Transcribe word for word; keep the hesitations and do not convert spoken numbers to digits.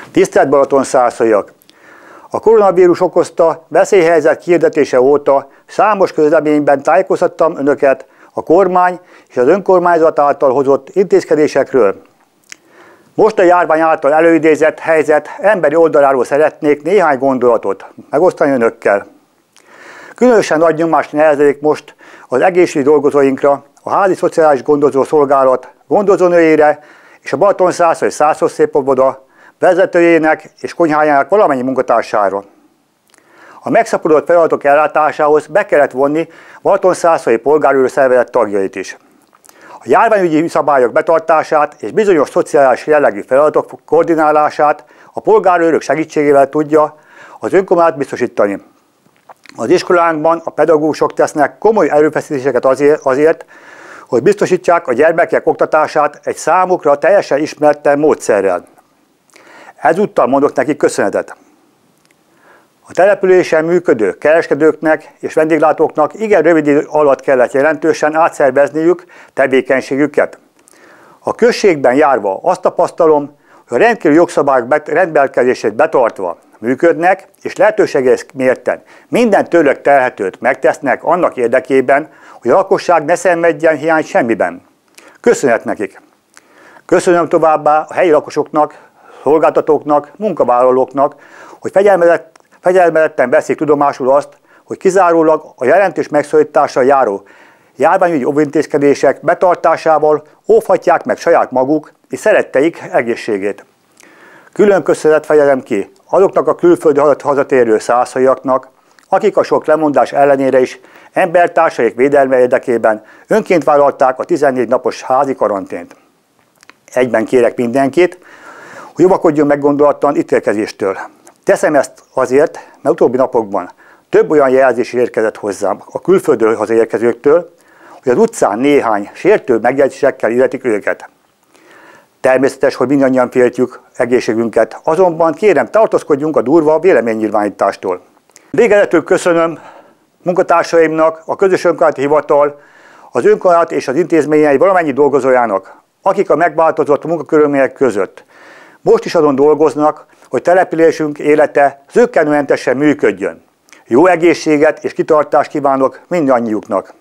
Tisztelt Balatonszárszaiak! A koronavírus okozta veszélyhelyzet kihirdetése óta számos közleményben tájékoztattam önöket a kormány és az önkormányzat által hozott intézkedésekről. Most a járvány által előidézett helyzet emberi oldaláról szeretnék néhány gondolatot megosztani önökkel. Különösen nagy nyomást nehezedik most az egészségügyi dolgozóinkra, a házi szociális gondozó szolgálat gondozónőjére és a Balatonszárszai Szászos Szép Óvoda vezetőjének és konyhájának valamennyi munkatársára. A megszaporodott feladatok ellátásához be kellett vonni Balatonszárszai polgárőr szervezet tagjait is. A járványügyi szabályok betartását és bizonyos szociális jellegű feladatok koordinálását a polgárőrök segítségével tudja az önkormányzat biztosítani. Az iskolánkban a pedagógusok tesznek komoly erőfeszítéseket azért, azért, hogy biztosítsák a gyermekek oktatását egy számukra teljesen ismeretlen módszerrel. Ezúttal mondok nekik köszönetet. A településen működő kereskedőknek és vendéglátóknak igen rövid idő alatt kellett jelentősen átszervezniük tevékenységüket. A községben járva azt tapasztalom, hogy a rendkívüli jogszabályok rendelkezését betartva működnek, és lehetőséges mérten minden tőlük telhetőt megtesznek annak érdekében, hogy a lakosság ne szenvedjen hiányt semmiben. Köszönet nekik! Köszönöm továbbá a helyi lakosoknak, szolgáltatóknak, munkavállalóknak, hogy fegyelmezetten veszik tudomásul azt, hogy kizárólag a jelentős megszorítással járó járványügyi óvintézkedések betartásával óvhatják meg saját maguk és szeretteik egészségét. Külön köszönet fejelem ki azoknak a külföldi hazatérő százszaiaknak, akik a sok lemondás ellenére is embertársaik védelme érdekében önként vállalták a tizennégy napos házi karantént. Egyben kérek mindenkit, hogy óvakodjon meggondolatlan ítélkezéstől. Teszem ezt azért, mert utóbbi napokban több olyan jelzés érkezett hozzám a külföldről hazaérkezőktől, hogy az utcán néhány sértő megjegyzésekkel illetik őket. Természetes, hogy mindannyian féltjük egészségünket, azonban kérem, tartózkodjunk a durva véleménynyilvánítástól. Végezetül köszönöm munkatársaimnak, a Közös Önkormányzati Hivatal, az önkormányzat és az intézményei valamennyi dolgozójának, akik a megváltozott munkakörülmények között most is azon dolgoznak, hogy településünk élete zökkenőmentesen működjön. Jó egészséget és kitartást kívánok mindannyiuknak!